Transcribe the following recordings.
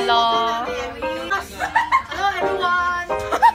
Hello. Hello everyone.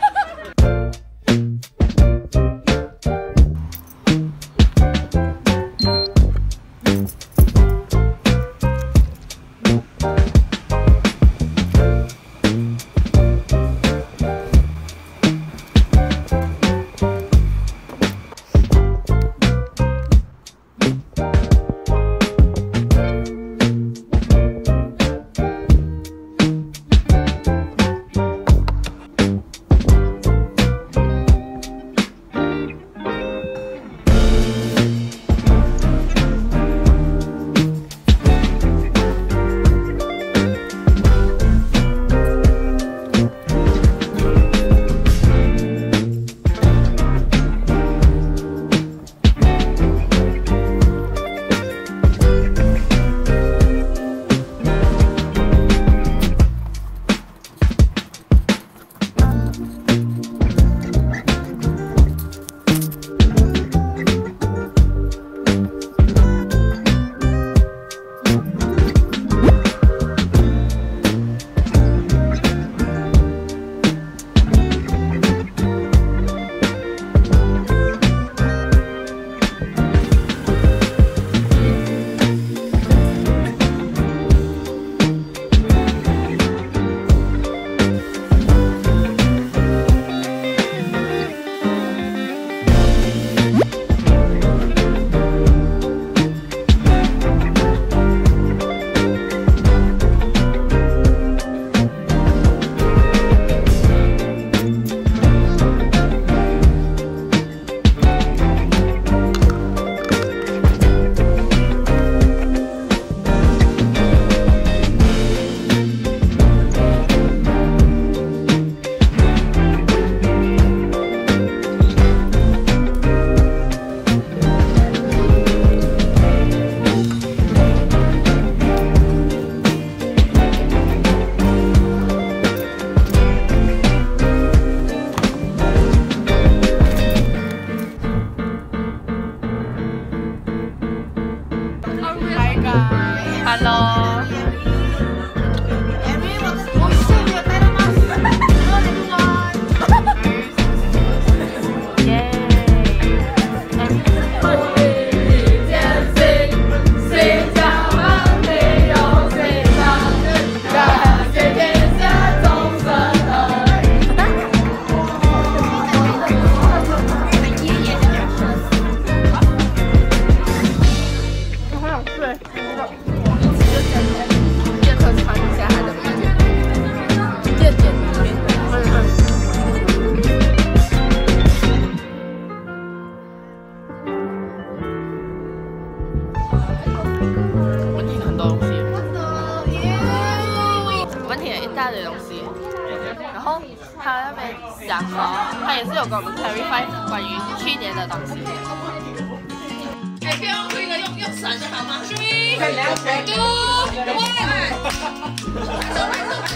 Hello. 大堆东西，然后他那边讲说，他也是有跟我们 clarify 关于去年的东西。 哎，不要推了，用闪就好吗 ？3、2、1，拍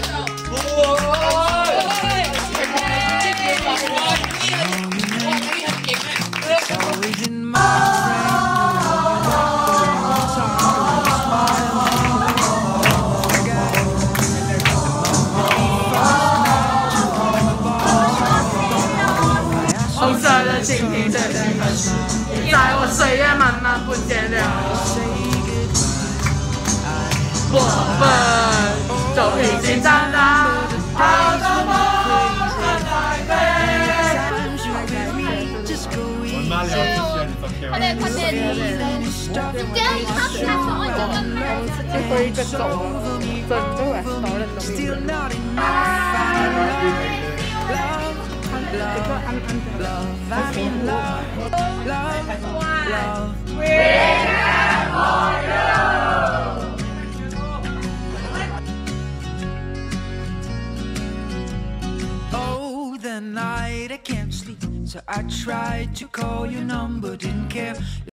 手。红色的蜻蜓最喜欢吃，在我岁月慢慢不见了，我们都已经长大，好多梦还在飞。 我妈聊之前， 快点快点！这样他拍手，这个最后一个走了，整个人都认 Oh, the night I can't sleep, so I tried to call your number, didn't care.